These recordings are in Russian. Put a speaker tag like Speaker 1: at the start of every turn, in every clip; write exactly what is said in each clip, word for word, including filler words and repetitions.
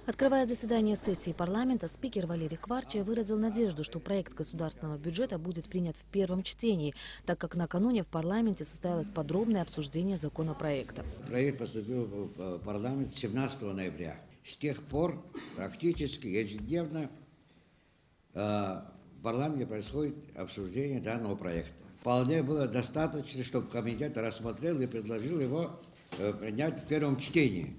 Speaker 1: Открывая заседание сессии парламента, спикер Валерий Кварча выразил надежду, что проект государственного бюджета будет принят в первом чтении, так как накануне в парламенте состоялось подробное обсуждение законопроекта.
Speaker 2: Проект поступил в парламент семнадцатого ноября. С тех пор практически ежедневно в парламенте происходит обсуждение данного проекта. Вполне было достаточно, чтобы комитет рассмотрел и предложил его принять в первом чтении.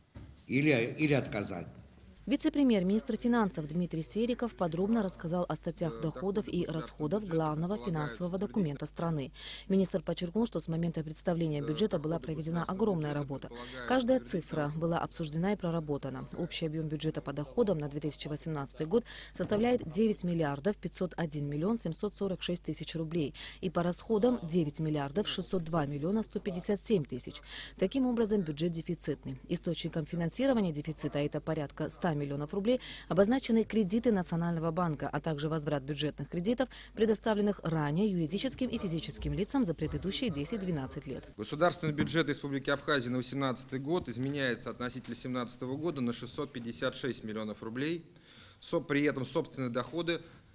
Speaker 2: Или, или отказать.
Speaker 1: Вице-премьер-министр финансов Дмитрий Сериков подробно рассказал о статьях доходов и расходов главного финансового документа страны. Министр подчеркнул, что с момента представления бюджета была проведена огромная работа. Каждая цифра была обсуждена и проработана. Общий объем бюджета по доходам на две тысячи восемнадцатый год составляет девять миллиардов пятьсот один миллион семьсот сорок шесть тысяч рублей. И по расходам девять миллиардов шестьсот два миллиона сто пятьдесят семь тысяч. Таким образом, бюджет дефицитный. Источником финансирования дефицита, это порядка ста миллионов рублей, обозначены кредиты Национального банка, а также возврат бюджетных кредитов, предоставленных ранее юридическим и физическим лицам за предыдущие десять-двенадцать лет.
Speaker 3: Государственный бюджет Республики Абхазия на две тысячи восемнадцатый год изменяется относительно две тысячи семнадцатого года на шестьсот пятьдесят шесть миллионов рублей. При этом собственные доходы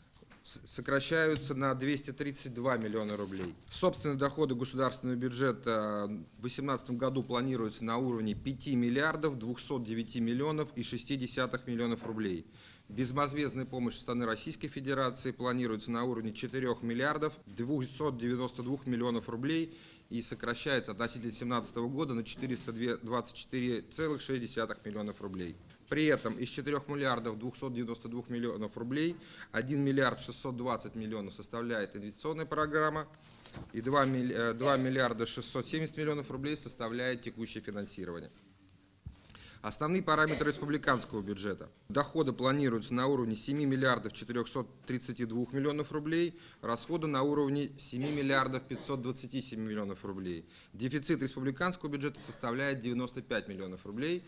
Speaker 3: сокращаются на двести тридцать два миллиона рублей. Собственные доходы государственного бюджета в две тысячи восемнадцатом году планируются на уровне пяти миллиардов двухсот девяти миллионов и шести десятых миллионов рублей. Безвозмездная помощь со стороны Российской Федерации планируется на уровне четырёх миллиардов двухсот девяноста двух миллионов рублей и сокращается относительно две тысячи семнадцатого года на четыреста двадцать четыре целых шесть десятых миллионов рублей. При этом из четырёх миллиардов двухсот девяноста двух миллионов рублей один миллиард шестьсот двадцать миллионов составляет инвестиционная программа и два миллиарда шестьсот семьдесят миллионов рублей составляет текущее финансирование. Основные параметры республиканского бюджета. Доходы планируются на уровне семи миллиардов четырёхсот тридцати двух миллионов рублей, расходы на уровне семи миллиардов пятисот двадцати семи миллионов рублей. Дефицит республиканского бюджета составляет девяносто пять миллионов рублей.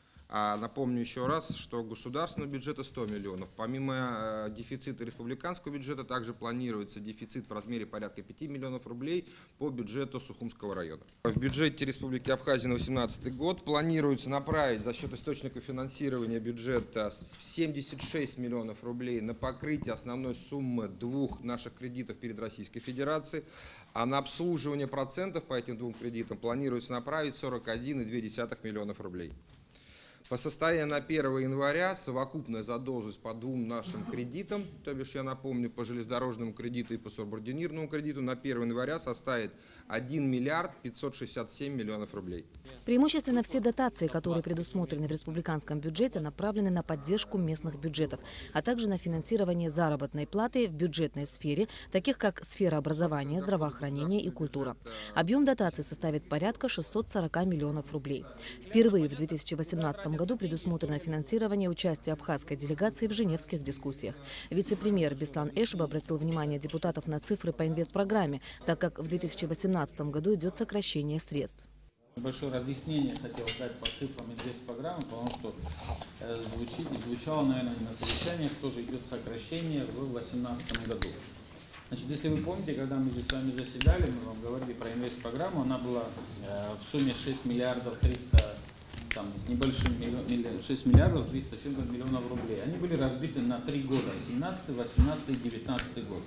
Speaker 3: А напомню еще раз, что государственного бюджета сто миллионов. Помимо дефицита республиканского бюджета также планируется дефицит в размере порядка пяти миллионов рублей по бюджету Сухумского района. В бюджете Республики Абхазия на две тысячи восемнадцатый год планируется направить за счет источника финансирования бюджета семьдесят шесть миллионов рублей на покрытие основной суммы двух наших кредитов перед Российской Федерацией, а на обслуживание процентов по этим двум кредитам планируется направить сорок один целых две десятых миллионов рублей. По состоянию на первое января совокупная задолженность по двум нашим кредитам, то бишь я напомню, по железнодорожному кредиту и по субординированному кредиту, на первое января составит один миллиард пятьсот шестьдесят семь миллионов рублей.
Speaker 1: Преимущественно все дотации, которые предусмотрены в республиканском бюджете, направлены на поддержку местных бюджетов, а также на финансирование заработной платы в бюджетной сфере, таких как сфера образования, здравоохранения и культура. Объем дотаций составит порядка шестисот сорока миллионов рублей. Впервые в две тысячи восемнадцатом году предусмотрено финансирование участия абхазской делегации в женевских дискуссиях. Вице-премьер Беслан Эшев обратил внимание депутатов на цифры по инвестпрограмме, так как в две тысячи восемнадцатом году идет сокращение средств.
Speaker 4: Большое разъяснение хотел дать по цифрам инвестпрограммы, потому что э, звучит и звучало, наверное, на совещаниях, тоже идет сокращение в две тысячи восемнадцатом году. Значит, если вы помните, когда мы здесь с вами заседали, мы вам говорили про инвестпрограмму, она была э, в сумме шесть миллиардов триста, там, с небольшим миллион, шесть миллиардов триста миллионов рублей. Они были разбиты на три года, семнадцатый, восемнадцатый и девятнадцатый год.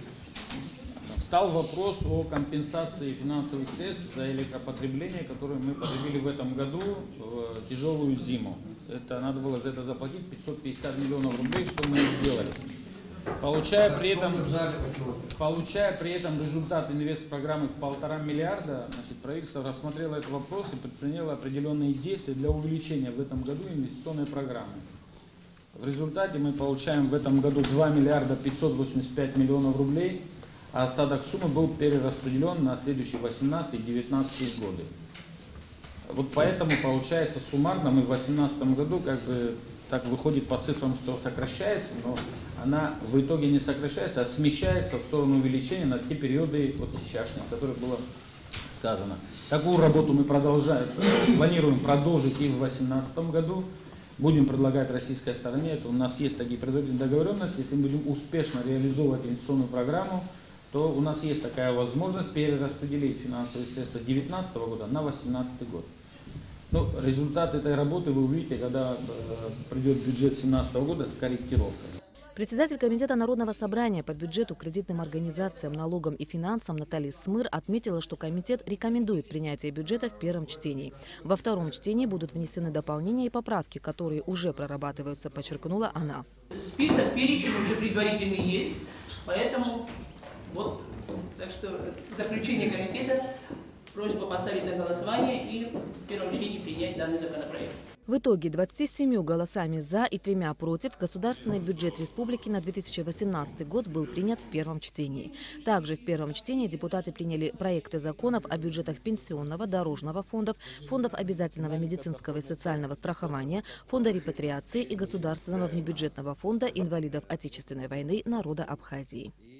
Speaker 4: Стал вопрос о компенсации финансовых средств за электропотребление, которое мы потребили в этом году в тяжелую зиму. Это надо было за это заплатить пятьсот пятьдесят миллионов рублей, что мы и сделали. Получая при этом, получая при этом результат инвестпрограммы в полтора миллиарда, значит, правительство рассмотрело этот вопрос и предприняло определенные действия для увеличения в этом году инвестиционной программы. В результате мы получаем в этом году два миллиарда пятьсот восемьдесят пять миллионов рублей, а остаток суммы был перераспределен на следующие восемнадцатый и девятнадцатый годы. Вот поэтому получается суммарно мы в две тысячи восемнадцатом году как бы так выходит по цифрам, что сокращается, но она в итоге не сокращается, а смещается в сторону увеличения на те периоды вот сейчас, о которых было сказано. Такую работу мы продолжаем, планируем продолжить и в две тысячи восемнадцатом году. Будем предлагать российской стороне, это у нас есть такие предварительные договоренности, если мы будем успешно реализовывать инвестиционную программу, то у нас есть такая возможность перераспределить финансовые средства две тысячи девятнадцатого года на две тысячи восемнадцатый год. Ну, результат этой работы вы увидите, когда э, придет бюджет две тысячи семнадцатого года с корректировкой.
Speaker 1: Председатель Комитета Народного собрания по бюджету, кредитным организациям, налогам и финансам Наталья Смыр отметила, что комитет рекомендует принятие бюджета в первом чтении. Во втором чтении будут внесены дополнения и поправки, которые уже прорабатываются, подчеркнула она.
Speaker 5: Список, перечень уже предварительный есть, поэтому вот, так что заключение комитета, просьба поставить на голосование и в первом чтении принять данный законопроект.
Speaker 1: В итоге двадцатью семью голосами «за» и тремя «против» государственный бюджет республики на две тысячи восемнадцатый год был принят в первом чтении. Также в первом чтении депутаты приняли проекты законов о бюджетах пенсионного, дорожного фондов, фондов обязательного медицинского и социального страхования, фонда репатриации и государственного внебюджетного фонда инвалидов Отечественной войны народа Абхазии.